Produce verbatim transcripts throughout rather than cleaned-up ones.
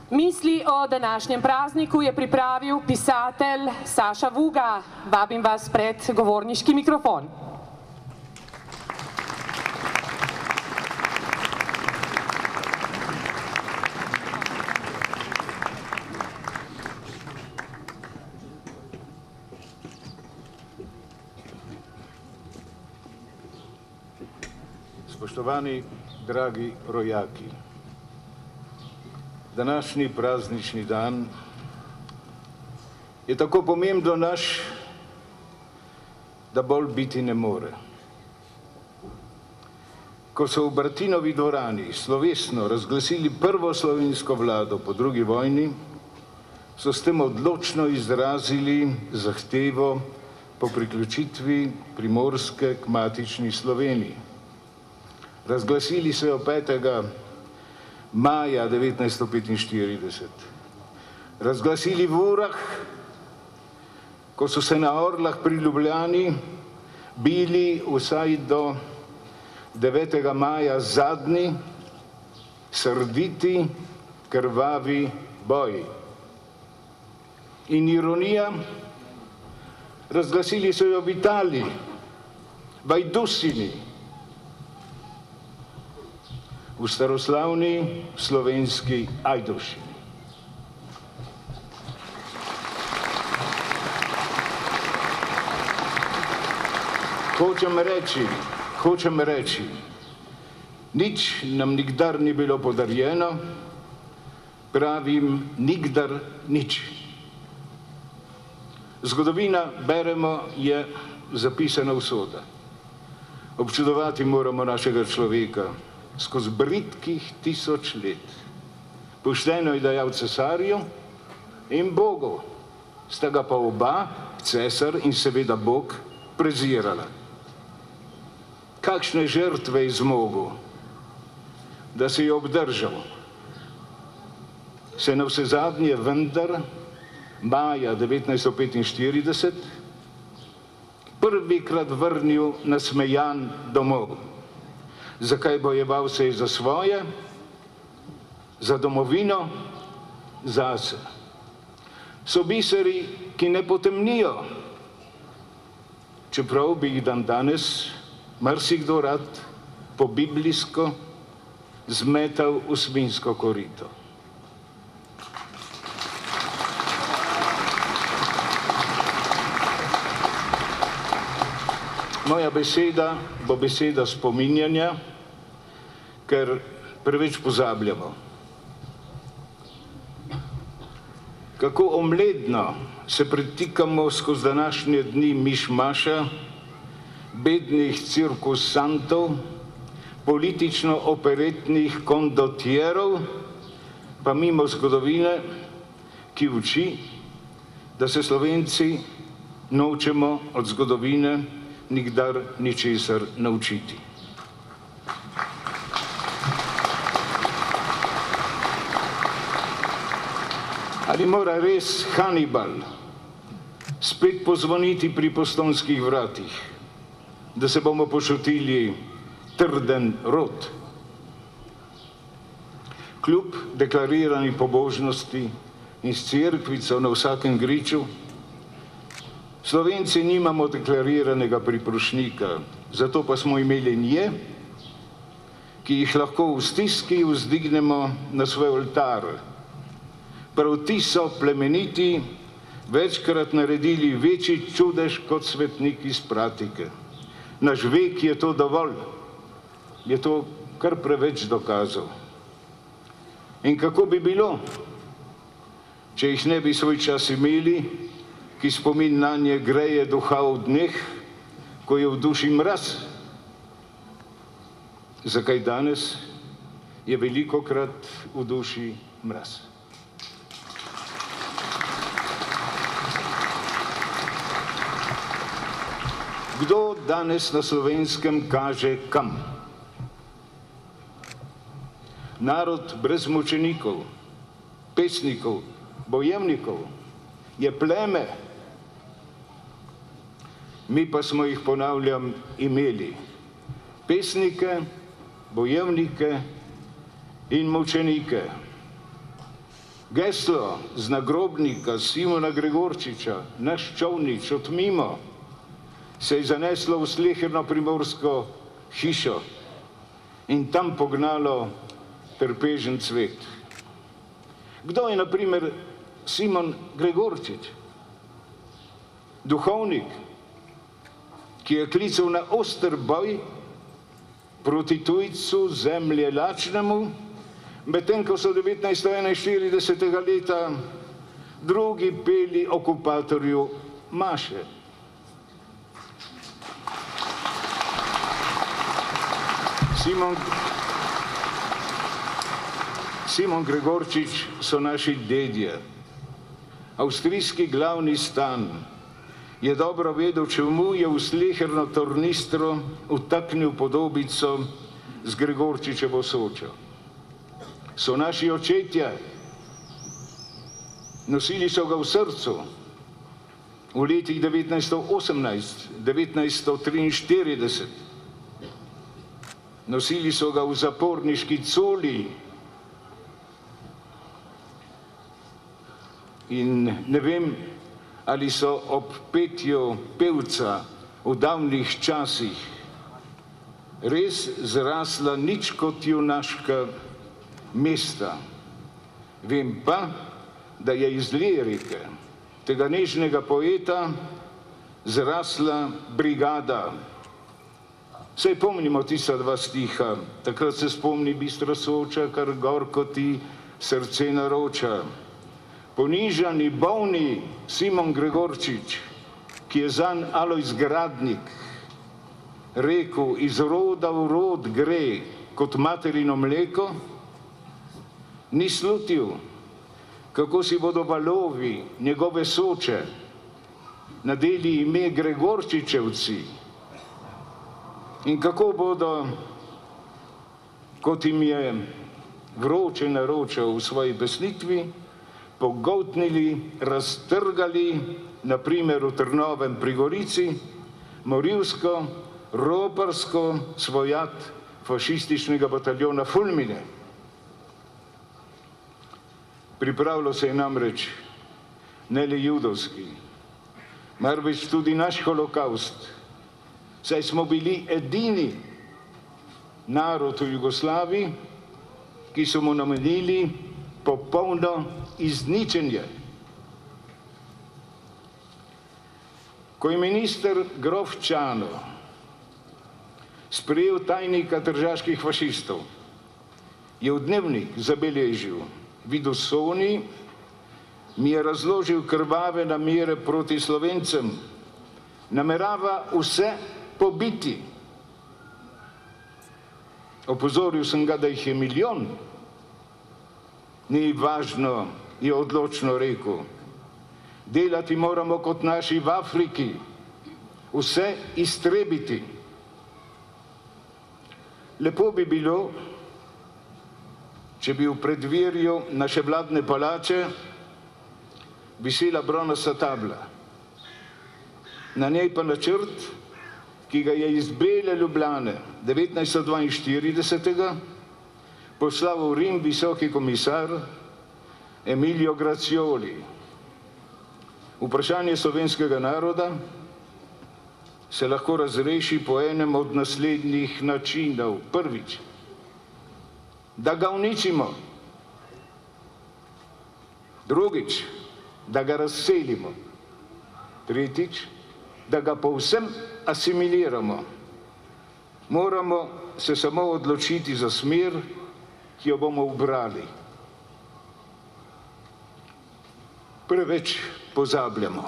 Misli o današnjem prazniku je pripravil pisatelj Saša Vuga. Vabim vas pred govorniški mikrofon. Spoštovani, dragi rojaki, današnji praznični dan je tako pomembno naš, da bolj biti ne more. Ko so v Bartinovi dvorani slovesno razglasili prvo slovensko vlado po drugi vojni, so s tem odločno izrazili zahtevo po priključitvi Primorske k matični Sloveniji. Razglasili so jo petega maja devetnajststo petinštirideset. Razglasili v urah, ko so se na Orlah pri Ljubljani bili vsaj do devetega maja zadnji, srditi, krvavi boji. In ironija, razglasili so jo v Italiji, v Ajdusini, v staroslavni slovenski Ajdovščini. Hočem reči, hočem reči, nič nam nikdar ni bilo podarjeno, pravim nikdar nič. Zgodovina, beremo, je zapisana usoda. Občudovati moramo našega človeka skozi bridkih tisoč let. Pošteno je dajal cesarju in Bogu, sta ga pa oba, cesar in seveda Bog, prezirala. Kakšne žrtve je zmogel, da se je obdržal. Se navsezadnje vendar maja devetnajststo petinštirideset prvikrat vrnil nasmejan domov. Zakaj bojeval se je za svoje, za domovino, zase. So biseri, ki ne potemnijo, čeprav bi jih dan danes marsikdo rad po biblijsko zmetal v svinjsko korito. Moja beseda bo beseda spominjanja, ker preveč pozabljamo. Kako omledno se pretikamo skozi današnje dni mišmaša, bednih cirkusantov, politično-operetnih kondotjerov, pa mimo zgodovine, ki uči, da se Slovenci nočemo od zgodovine nikdar ničesar naučiti. Ali mora res Hannibal spet pozvoniti pri postojnskih vratih, da se bomo počutili trden rod? Kljub deklarirani pobožnosti in s cerkvico na vsakem griču, Slovenci nimamo deklariranega priprošnika, zato pa smo imeli nje, ki jih lahko v stiski vzdignemo na svoj oltar. Prav ti so plemeniti, večkrat naredili večji čudež kot svetnik iz Pratike. Naš vek je to dovolj, je to kar preveč dokazov. In kako bi bilo, če jih ne bi svoj čas imeli, ki spomin na nje greje duha v dneh, ko je v duši mraz? Zakaj danes je velikokrat v duši mraz? Kdo danes na Slovenskem kaže kam? Narod brez mučenikov, pesnikov, bojevnikov, je pleme. Mi pa smo jih, ponavljam, imeli. Pesnike, bojevnike in mučenike. Geslo z nagrobnika Simona Gregorčiča, naš čolnič od mimo, se je zaneslo v sleherno primorsko hišo in tam pognalo trpežen cvet. Kdo je, na primer, Simon Gregorčič? Duhovnik, ki je klical na oster boj proti tujcu zemlje lačnemu, medtem ko so devetnajststo enainštiridesetega leta drugi peli okupatorju maše. Simon, Simon Gregorčič so naši dedje. Avstrijski glavni stan je dobro vedel, čemu je v sleherno tornistro vtaknil podobico z Gregorčičevo sočo. So naši očetje, nosili so ga v srcu v letih devetnajststo osemnajst, devetnajststo triinštirideset. Nosili so ga v zaporniški coli in ne vem, ali so ob petju pevca v davnih časih res zrasla nič kot junaška mesta. Vem pa, da je iz lirike tega nežnega poeta zrasla brigada. Saj pomnimo tista dva stiha, takrat se spomni bistra Soča, kar gorko ti srce naroča. Ponižani, bolni Simon Gregorčič, ki je zanj Alojz Gradnik rekel, iz roda v rod gre kot materino mleko, ni slutil, kako si bodo valovi njegove Soče nadeli ime Gregorčičevci in kako bodo, kot jim je vroče naročal v svoji pesnitvi, pogoltnili, raztrgali, na primer v Trnovem pri Gorici, morilsko, roparsko svojat fašističnega bataljona Fulmine. Pripravljal se je namreč ne le judovski, marveč tudi naš holokaust, saj smo bili edini narod v Jugoslaviji, ki so mu namenili popolno izničenje. Ko je minister grof Čano sprejel tajnika tržaških fašistov, je v dnevnik zabeležil: Vidosoni mi je razložil krvave namere proti Slovencem, namerava vse pobiti. Opozoril sem ga, da jih je milijon. Ni važno, je odločno rekel. Delati moramo kot naši v Afriki, vse iztrebiti. Lepo bi bilo, če bi v predvirju naše vladne palače visela bronasta tabla. Na njej pa načrt, ki ga je iz Bele Ljubljane devetnajststo dvainštiridesetega poslal v Rim visoki komisar Emilio Grazioli. Vprašanje slovenskega naroda se lahko razreši po enem od naslednjih načinov. Prvič, da ga uničimo. Drugič, da ga razselimo. Tretjič, da ga povsem asimiliramo. Moramo se samo odločiti za smer, ki jo bomo ubrali. Preveč pozabljamo.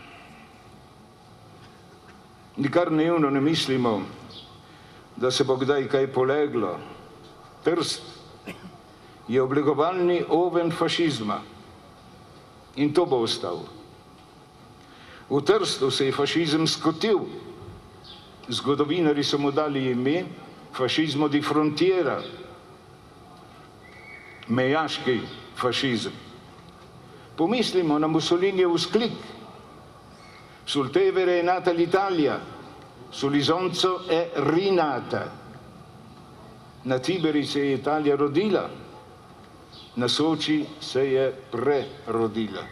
Nikar naivno ne mislimo, da se bo kdaj kaj poleglo. Trst je oblikovalni oven fašizma in to bo ostal. V Trstu se je fašizem skotil. Zgodovinarji so mu dali ime fašizmo di frontiera, mejaški fašizem. Pomislimo na Mussolinijev vzklik: sul Tevere è nata l'Italia, sull'Isonzo è rinata. Na Tiberi se je Italija rodila, na Soči se je prerodila.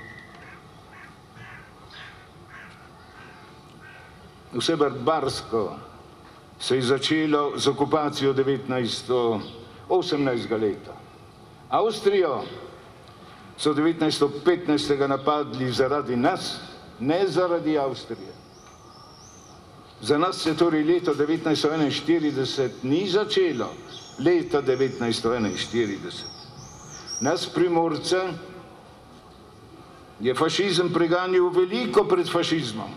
Vse barbarsko se je začelo z okupacijo devetnajststo osemnajstega leta. Avstrijo so devetnajststo petnajstega napadli zaradi nas, ne zaradi Avstrije. Za nas se torej leto devetnajststo enainštirideset ni začelo, leta devetnajststo enainštirideset. Nas Primorce je fašizem preganjal veliko pred fašizmom.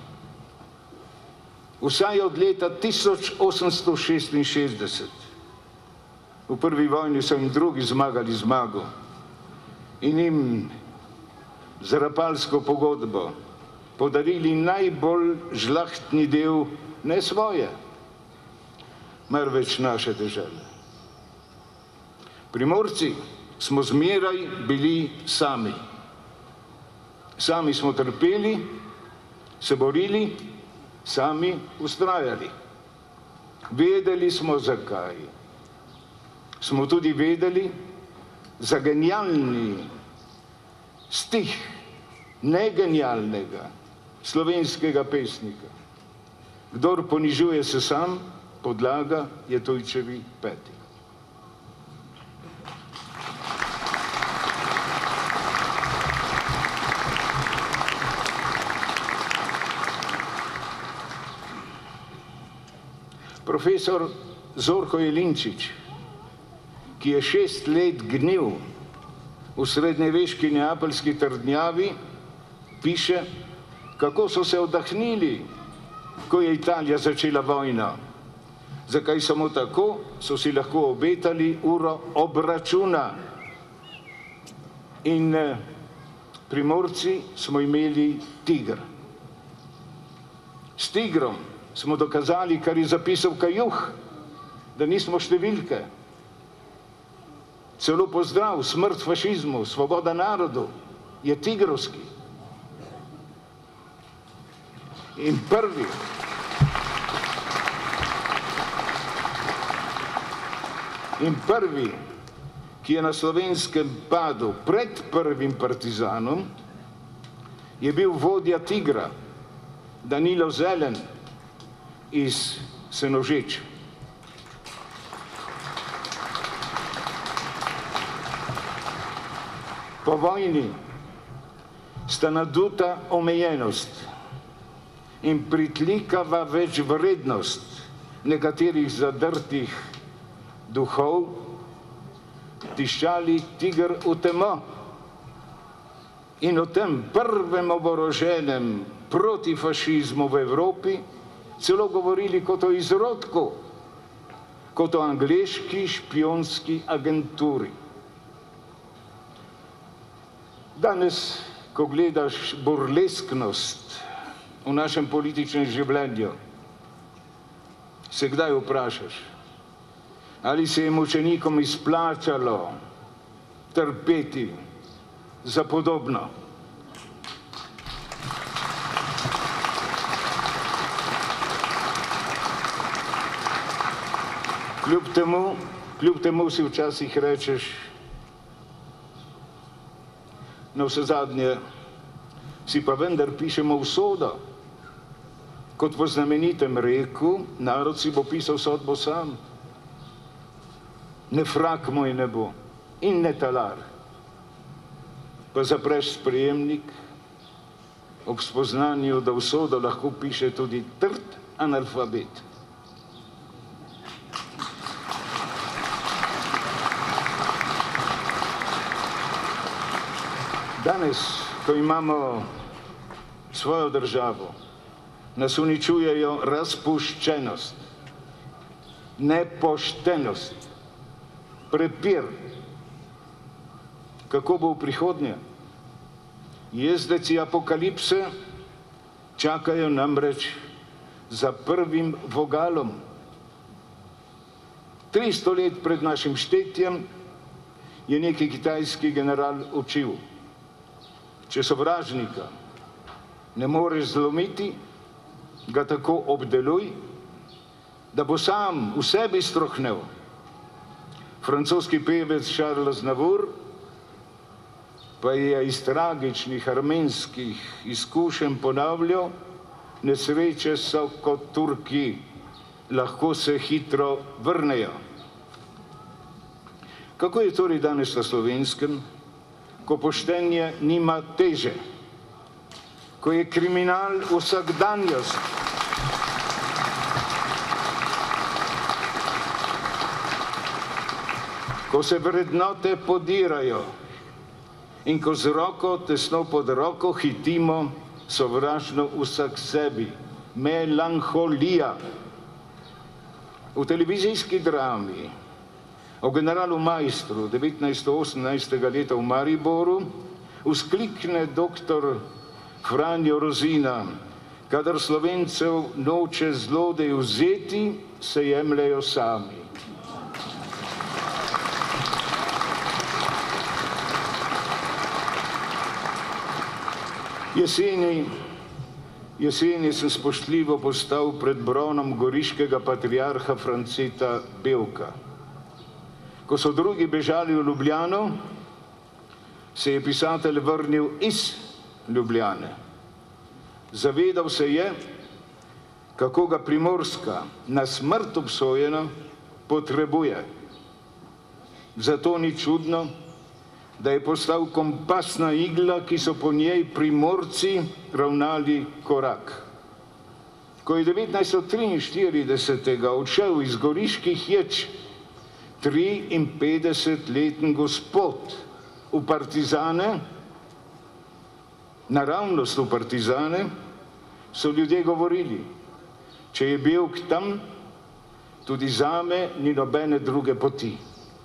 Vsaj od leta tisoč osemsto šestinšestdeset. V prvi vojni so jim drugi zmagali zmago in jim z Rapalsko pogodbo podarili najbolj žlahtni del, ne svoje, marveč naše dežele. Primorci smo zmeraj bili sami. Sami smo trpeli, se borili, sami ustrajali. Vedeli smo zakaj. Smo tudi vedeli za genialni stih negenialnega slovenskega pesnika. Kdor ponižuje se sam, podlaga je tujčevi peti. Profesor Zorko Jelinčič, ki je šest let gnil v srednjeveški neapeljski trdnjavi, piše, kako so se oddahnili, ko je Italija začela vojno. Zakaj samo tako, so si lahko obetali uro obračuna. In Primorci smo imeli tiger. S tigrom smo dokazali, kar je zapisal Kajuh, da nismo številke. Celo pozdrav, smrt fašizmu, svoboda narodu je tigrovski. In prvi, in prvi, ki je na Slovenskem padel pred prvim partizanom, je bil vodja tigra, Danilo Zelen iz Senožeč. Po vojni sta naduta omejenost in pritlikava večvrednost nekaterih zadrtih duhov tiščali tiger v temo in o tem prvem oboroženem proti fašizmu v Evropi celo govorili kot o izrodku, kot o angleški špionski agenturi. Danes, ko gledaš burlesknost v našem političnem življenju, se kdaj vprašaš, ali se je mučenikom izplačalo trpeti za podobno. Kljub temu, kljub temu si včasih rečeš, na vse zadnje si pa vendar pišemo usodo. Kot po znamenitem reku, narod si bo pisal sodbo sam. Ne frak moj ne bo in ne talar. Pa zapreš sprejemnik ob spoznanju, da usodo lahko piše tudi trd analfabet. Danes, ko imamo svojo državo, nas uničujejo razpuščenost, nepoštenost, prepir. Kako bo v prihodnje? Jezdeci apokalipse čakajo namreč za prvim vogalom. Tristo let pred našim štetjem je neki kitajski general učil, če sovražnika ne moreš zlomiti, ga tako obdeluj, da bo sam v sebi strohnel. Francoski pevec Charles Navour pa je iz tragičnih armenskih izkušenj ponavljal, nesreče so kot Turki, lahko se hitro vrnejo. Kako je torej danes na Slovenskem, ko poštenje nima teže, ko je kriminal vsakdanjost, ko se vrednote podirajo in ko z roko tesno pod roko hitimo sovražno vsak sebi, melanholija. V televizijski drami o generalu Maistru devetnajststo osemnajstega leta v Mariboru vzklikne doktor Franjo Rozina: kadar Slovencev noče zlodej vzeti, se jemljejo sami. Jeseni, jeseni sem spoštljivo postal pred bronom goriškega patriarha Franceta Bevka. Ko so drugi bežali v Ljubljano, se je pisatelj vrnil iz Ljubljane. Zavedal se je, kako ga Primorska, na smrt obsojena, potrebuje. Zato ni čudno, da je postal kompasna igla, ki so po njej Primorci ravnali korak. Ko je devetnajststo triinštiridesetega odšel iz Goriških Ječ triinpetdesetletni gospod v partizane, naravnost v partizane, so ljudje govorili: če je Bevk tam, tudi zame ni nobene druge poti.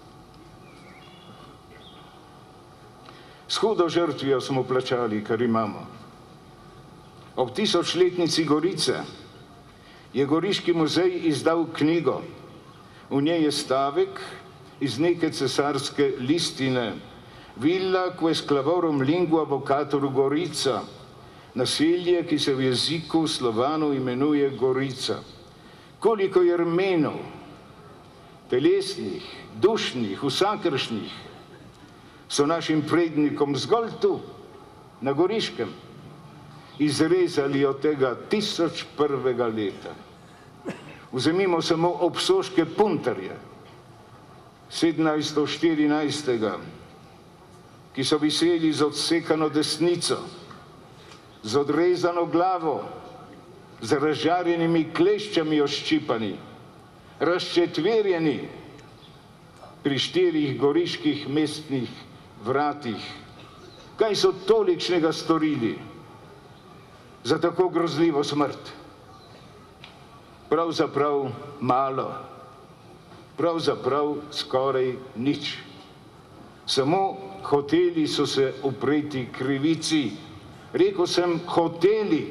S hudo žrtvijo smo plačali, kar imamo. Ob tisočletnici Gorice je Goriški muzej izdal knjigo. V njej je stavek iz neke cesarske listine: Villa quae sclavorum lingua vocatur Gorica, naselje, ki se v jeziku Slovanov imenuje Gorica. Koliko Jermenov, telesnih, dušnih, vsakršnih, so našim prednikom zgolj tu, na Goriškem, izrezali od tega tisoč prvega leta. Vzemimo samo obsoške puntarje, sedemnajststo štirinajstega, ki so viseli z odsekano desnico, z odrezano glavo, z razžarjenimi kleščami oščipani, razčetverjeni pri štirih goriških mestnih vratih. Kaj so tolikšnega storili za tako grozljivo smrt? Pravzaprav malo, pravzaprav skoraj nič. Samo hoteli so se upreti krivici. Rekel sem hoteli.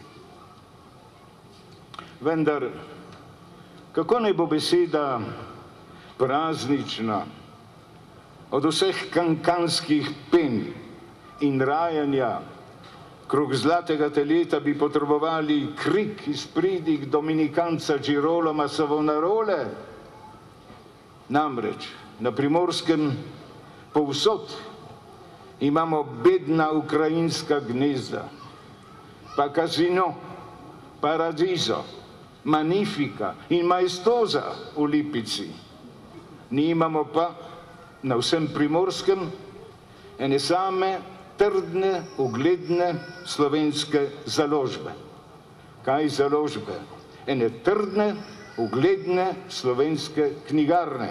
Vendar, kako naj bo beseda praznična od vseh kankanskih pen in rajanja? Krog zlatega teleta bi potrebovali krik iz pridig dominikanca Girolama Savonarole. Namreč na Primorskem povsod imamo bedna ukrajinska gnezda, pa Casino, Paradiso, Magnifica in Maestosa v Lipici. Nimamo pa na vsem Primorskem ene same trdne, ugledne slovenske založbe. Kaj založbe? Ene trdne, ugledne slovenske knjigarne.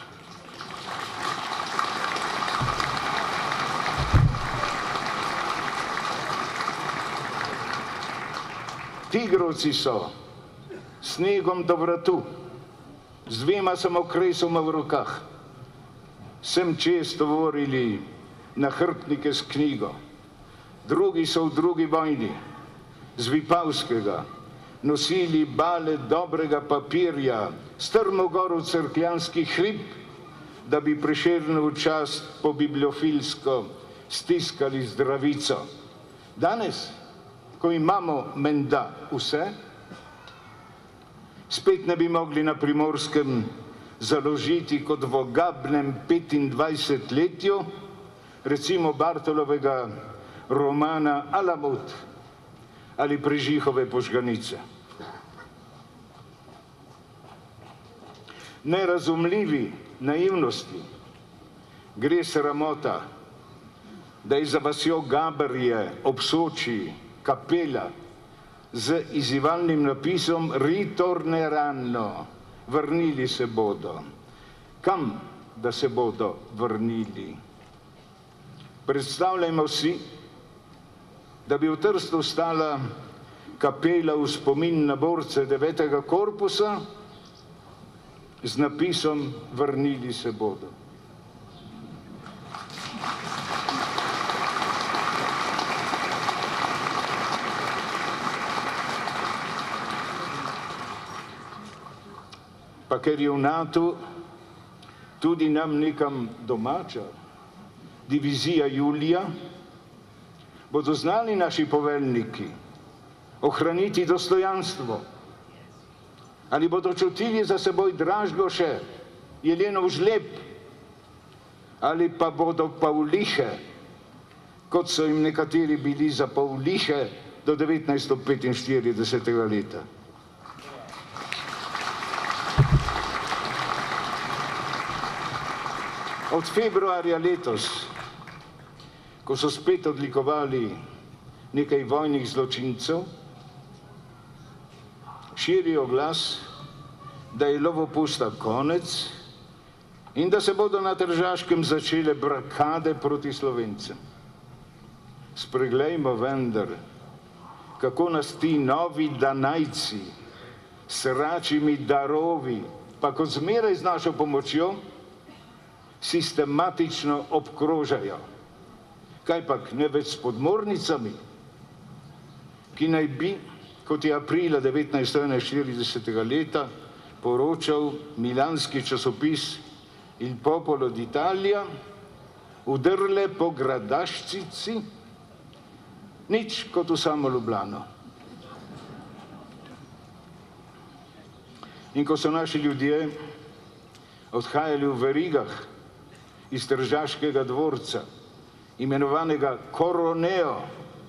Tigrovci so snegom do vratu, z dvema samokresoma v rokah, sem često govorili nahrbtnike s knjigo. Drugi so v drugi vojni z Vipavskega nosili bale dobrega papirja, strmo gor v Cerkljanski hrib, da bi Prešernovu čast po bibliofilsko stiskali zdravico. Danes, ko imamo menda vse, spet ne bi mogli na Primorskem založiti kot v ogabnem petindvajsetletju recimo Bartolovega romana Alamut ali Prežihove požganice. Nerazumljivi naivnosti gre sramota, da je za vasjo Gaberje ob Soči kapela z izzivalnim napisom Ritorneranno, vrnili se bodo. Kam da se bodo vrnili? Predstavljajmo si, da bi v Trstu stala kapela v spomin na borce devetega korpusa z napisom Vrnili se bodo. Pa ker je v NATO tudi nam nekam domača divizija Julija, bodo znali naši poveljniki ohraniti dostojanstvo ali bodo čutili za seboj Dražgoše, Jelenov žleb ali pa bodo Pavlihe, kot so jim nekateri bili za Pavlihe do devetnajststo petinštiridesetega leta. Od februarja letos, ko so spet odlikovali nekaj vojnih zločincev, širijo glas, da je lovopusta konec in da se bodo na Tržaškem začele brakade proti Slovencem. Spreglejmo vendar, kako nas ti novi danajci s račimi darovi, pa kot zmeraj z našo pomočjo, sistematično obkrožajo. Kajpak ne več s podmornicami, ki naj bi, kot je aprila devetnajststo enainštiridesetega leta poročal milanski časopis Il Popolo d'Italia, udrle po Gradaščici, nič kot v samo Ljubljano. In ko so naši ljudje odhajali v verigah iz Tržaškega dvorca, imenovanega Koroneo,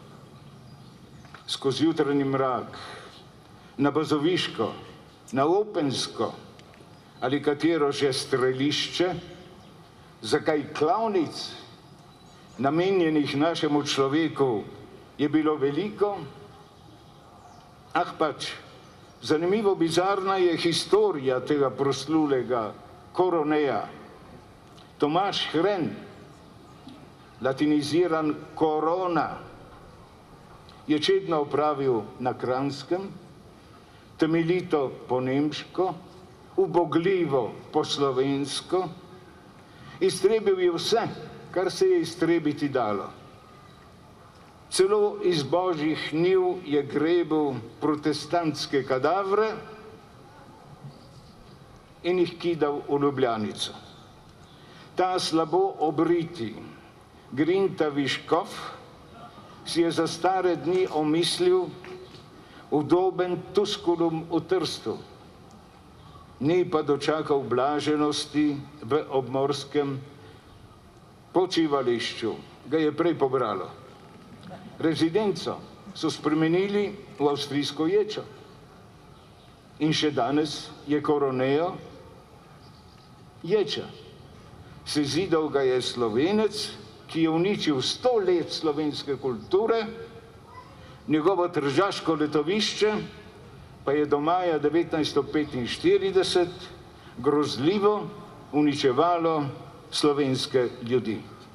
skozi jutranji mrak, na Bazoviško, na Opensko ali katero že strelišče, zakaj klavnic, namenjenih našemu človeku, je bilo veliko? Ah pač, zanimivo bizarna je historija tega proslulega Koroneja. Tomaž Hren, latiniziran Korona, je čedno opravil na Kranjskem, temeljito po nemško, ubogljivo po slovensko, iztrebil je vse, kar se je iztrebiti dalo. Celo iz božjih njiv je grebil protestantske kadavre in jih kidal v Ljubljanico. Ta slabo obriti grintavi škof si je za stare dni omislil udoben Tuskulum v Trstu, ni pa dočakal blaženosti v obmorskem počivališču, ga je prej pobralo. Rezidenco so spremenili v avstrijsko ječo in še danes je Koroneo ječa. Sezidal ga je Slovenec, ki je uničil sto let slovenske kulture, njegovo tržaško letovišče pa je do maja devetnajststo petinštirideset grozljivo uničevalo slovenske ljudi.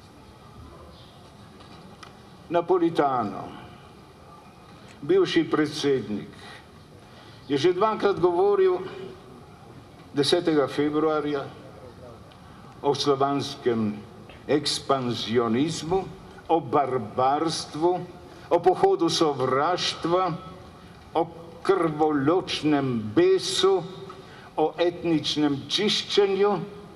Napolitano, bivši predsednik, je že dvakrat govoril desetega februarja o slovanskem ekspanzionizmu, o barbarstvu, o pohodu sovraštva, o krvoločnem besu, o etničnem čiščenju.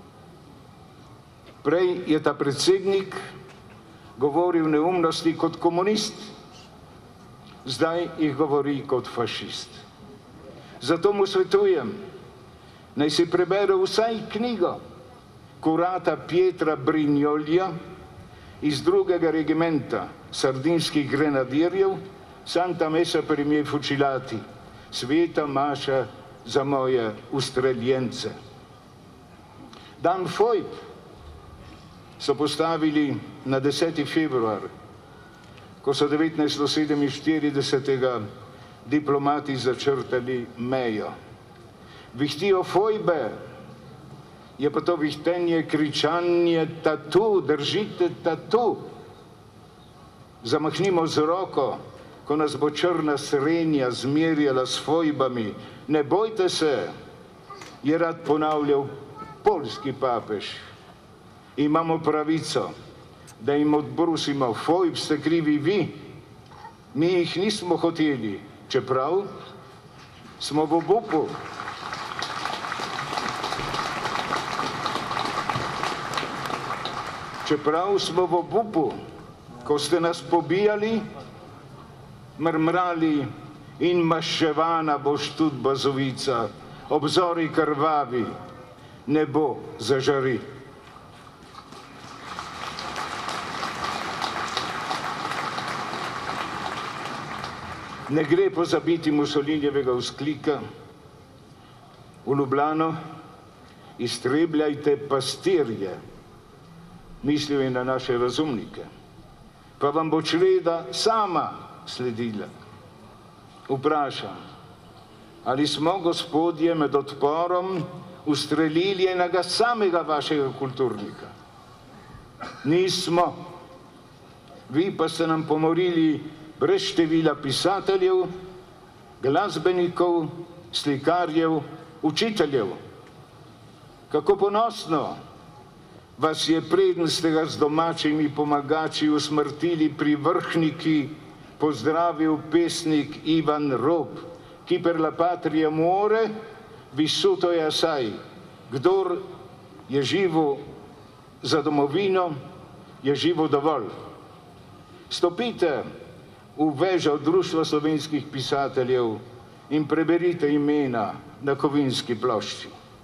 Prej je ta predsednik govoril neumnosti kot komunist, zdaj jih govori kot fašist. Zato mu svetujem, naj si prebere vsaj knjigo kurata Pietra Brignolja, iz drugega regimenta sardinskih grenadirjev, Santa Mesa per i miei fucilati, sveta maša za moje ustreljence. Dan fojb so postavili na deseti februar, ko so devetnajststo sedeminštiridesetega diplomati začrtali mejo. Vihtijo fojbe, je pa to vihtenje, kričanje tatu, držite tatu. Zamahnimo z roko, ko nas bo črna srenja zmerjala s fojbami. Ne bojte se, je rad ponavljal poljski papež. Imamo pravico, da jim odbrusimo, fojb ste krivi vi. Mi jih nismo hoteli, čeprav smo v obupu. Čeprav smo v obupu, ko ste nas pobijali, mrmrali in maščevana boš tudi bazovica, obzori krvavi, nebo zažari. Ne gre pozabiti Mussolinijevega vzklika v Ljubljano, iztrebljajte pastirje, mislil je na naše razumnike, pa vam bo čreda sama sledila. Vprašam, ali smo, gospodje, med odporom ustrelili enega samega vašega kulturnika? Nismo. Vi pa ste nam pomorili brez števila pisateljev, glasbenikov, slikarjev, učiteljev. Kako ponosno vas je, preden ste ga z domačimi pomagači usmrtili pri Vrhniki, pozdravil pesnik Ivan Rob, ki per la patria muore, vissuto je assai. Kdor je živo za domovino, je živo dovolj. Stopite v vežo Društva slovenskih pisateljev in preberite imena na kovinski plošči.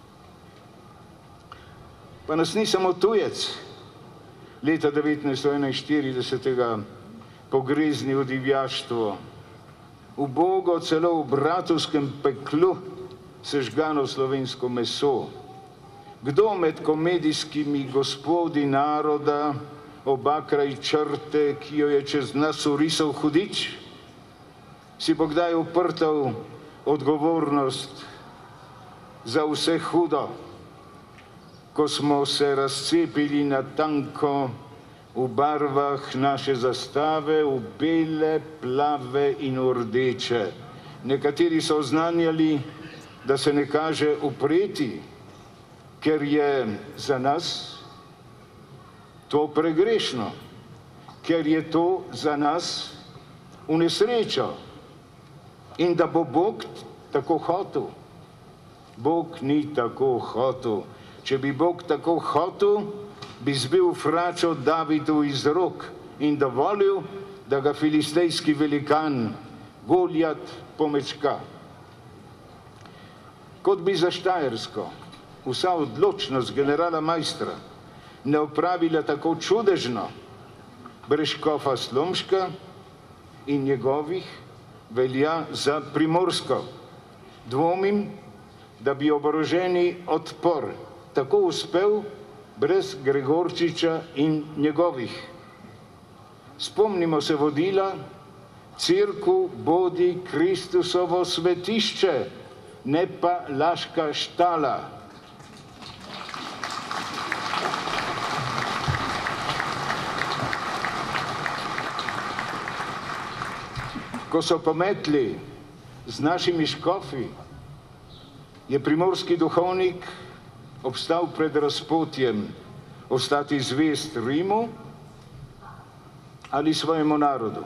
Pa nas ni samo tujec leta devetnajststo enainštiridesetega pogreznil v divjaštvo, ubogo celo v bratovskem peklu sežgano slovensko meso. Kdo med komedijskimi gospodi naroda oba kraj črte, ki jo je čez nas urisal hudič, si bo kdaj uprtal odgovornost za vse hudo, ko smo se razcepili na tanko v barvah naše zastave, v bele, plave in rdeče. Nekateri so oznanjali, da se ne kaže upreti, ker je za nas to pregrešno, ker je to za nas v nesrečo in da bo Bog tako hotel. Bog ni tako hotel. Če bi Bog tako hotel, bi zbil fračo Davidu iz rok in dovolil, da ga filistejski velikan Goljat pomečka. Kot bi za Štajersko vsa odločnost generala Maistra ne opravila tako čudežno, brez škofa Slomška in njegovih velja za Primorsko. Dvomim, da bi oboroženi odpor tako uspel brez Gregorčiča in njegovih. Spomnimo se vodila: Cerkev bodi Kristusovo svetišče, ne pa laška štala. Ko so pometli z našimi škofi, je primorski duhovnik obstal pred razpotjem, ostati zvest Rimu ali svojemu narodu.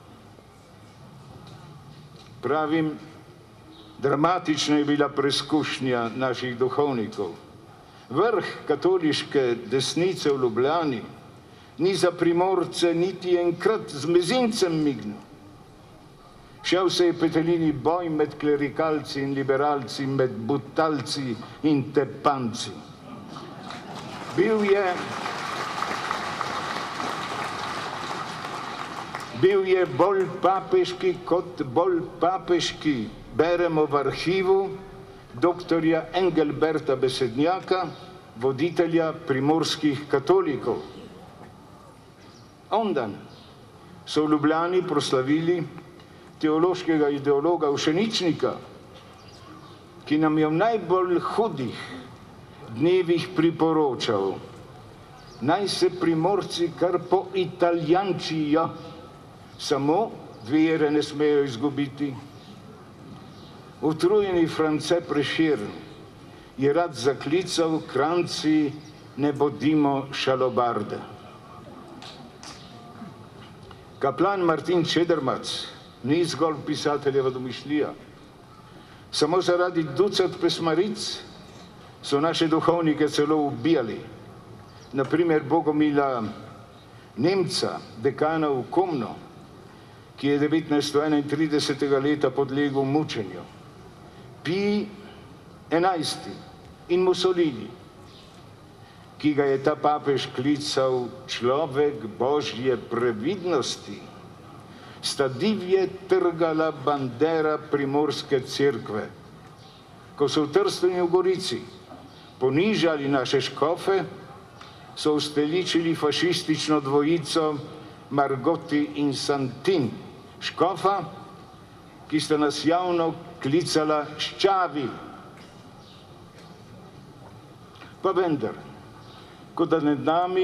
Pravim, dramatična je bila preizkušnja naših duhovnikov. Vrh katoliške desnice v Ljubljani ni za Primorce niti enkrat z mezincem mignil. Šel se je petelini boj med klerikalci in liberalci, med butalci in tepanci. Bil je, Bil je bolj papeški kot bolj papeški. Beremo v arhivu doktorja Engelberta Besednjaka, voditelja primorskih katolikov. Ondan so v Ljubljani proslavili teološkega ideologa Ušeničnika, ki nam je v najbolj hudih dnevih priporočal, naj se Primorci kar poitalijančijo, samo vere ne smejo izgubiti. Utrujeni France Prešern je rad zaklical: Kranjci, ne bodimo šalobarde. Kaplan Martin Čedermac ni zgolj pisateljeva domišljija. Samo zaradi ducat pesmaric so naše duhovnike celo ubijali. Naprimer Bogomila Nemca, dekana v Komno, ki je devetnajststo enaintridesetega leta podlegel mučenju. Pij enajsti in Mussolini, ki ga je ta papež klical človek božje previdnosti, sta divje trgala bandera primorske cerkve. Ko so v Trstu in v Gorici ponižali naše škofe, so usteličili fašistično dvojico Margoti in Santin, škofa, ki sta nas javno klicala ščavi. Pa vendar, kot da nad nami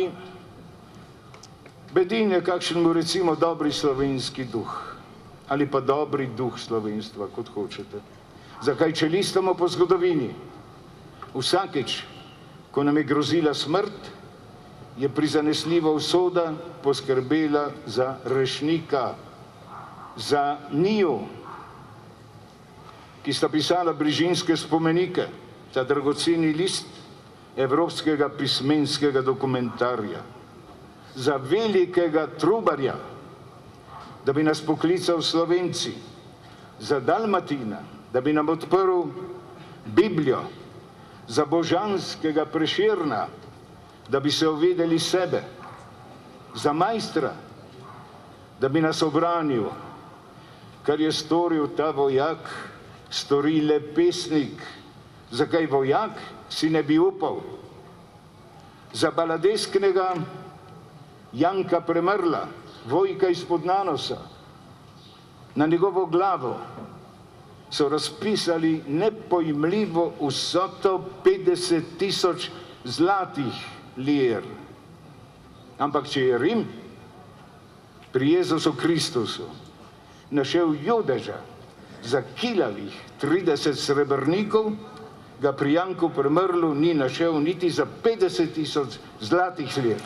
bedi nekakšen, recimo, dobri slovenski duh, ali pa dobri duh slovenstva, kot hočete. Zakaj čelistamo po zgodovini? Vsakič, ko nam je grozila smrt, je prizanesljiva usoda poskrbela za rešnika, za njiju, ki sta pisala brižinske spomenike, ta dragoceni list evropskega pismenskega dokumentarja, za velikega Trubarja, da bi nas poklical Slovenci, za Dalmatina, da bi nam odprl Biblijo, za božanskega Prešerna, da bi se uvedeli sebe, za Majstra, da bi nas obranil, kar je storil ta vojak, stori le pesnik. Zakaj vojak si ne bi upal? Za baladesknega Janka Premrla, Vojka izpod Nanosa, na njegovo glavo so razpisali nepojmljivo vsoto petdeset tisoč zlatih lir. Ampak če je Rim pri Jezusu Kristusu našel judeža za kilavih trideset srebrnikov, ga pri Janku Premrlu ni našel niti za petdeset tisoč zlatih lir.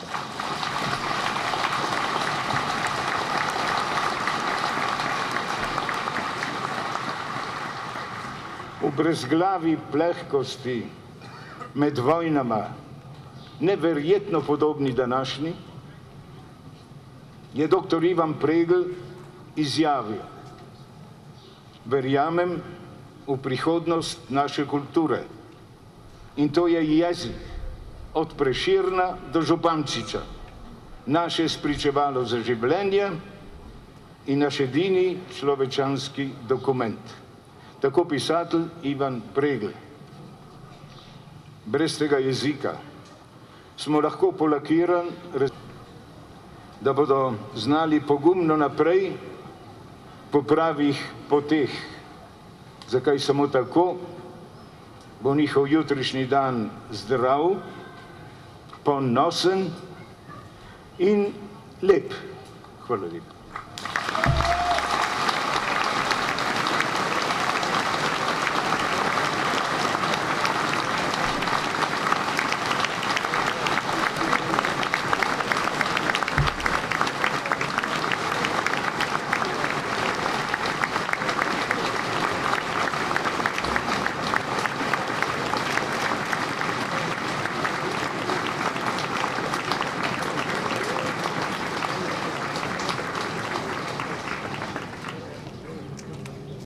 V brezglavi plehkosti med vojnama, neverjetno podobni današnji, je doktor Ivan Pregl izjavil: verjamem v prihodnost naše kulture in to je jezik od Prešerna do Župančiča, naše spričevalo za življenje in naš edini človečanski dokument. Tako pisatelj Ivan Pregl. Brez tega jezika smo lahko polakirani, da bodo znali pogumno naprej po pravih poteh. Zakaj samo tako bo njihov jutrišnji dan zdrav, ponosen in lep. Hvala lepa.